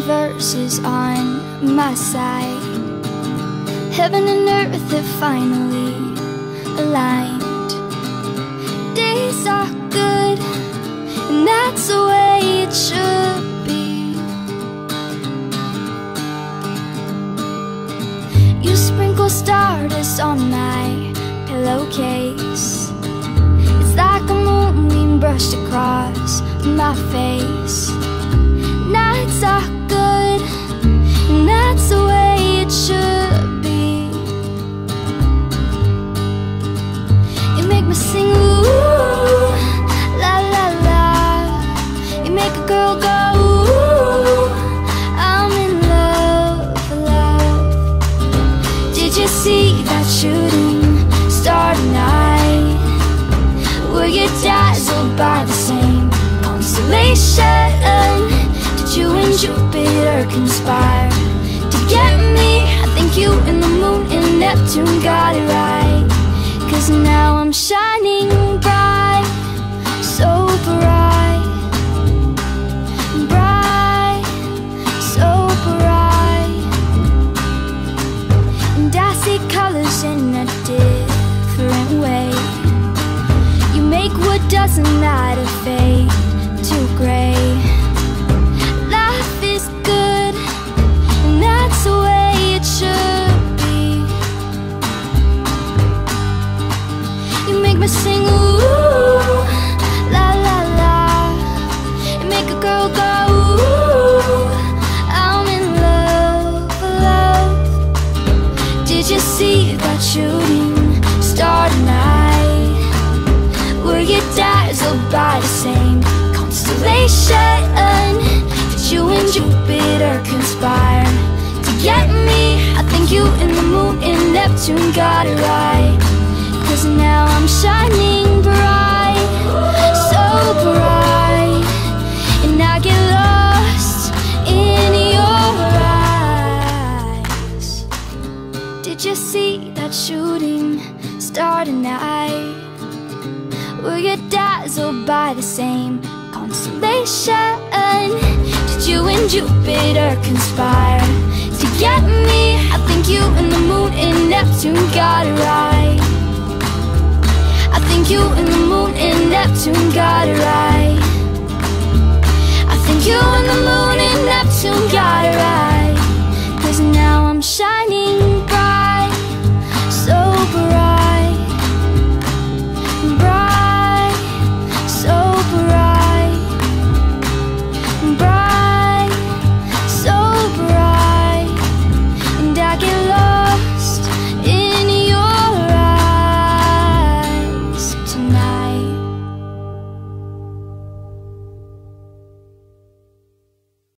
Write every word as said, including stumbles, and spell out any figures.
universe is on my side. Heaven and earth have finally aligned. Days are good, and that's the way it should be. You sprinkle stardust on my pillowcase. It's like a moonbeam brushed across my face. Nights are good, and that's the way it should be. You make me sing ooh, la la la. You make a girl go ooh, I'm in love, love. Did you see that shooting star tonight? Were you dazzled by the same constellation? Did you and Jupiter conspire to get me? I think you and the moon and Neptune got it right. Cause now I'm shining bright, so bright, bright, so bright. And I see colors in a different way. You make what doesn't matter fade to gray. Life is good, and that's the way it should be. You make me sing ooh, la la la. You make a girl go ooh, I'm in love, love. Did you see that shooting star tonight? Were you dazzled by the same constellation? Did you and Jupiter conspire to get me? I think you and the moon and Neptune got it right. Cause now I'm shining bright, so bright. And I get lost in your eyes. Did you see that shooting star tonight? Were you dazzled by the same constellation? Did you and Jupiter conspire to get me? I think you and the moon and Neptune got it right. I think you and the moon and Neptune got it right. I think you and the moon and Neptune got it right.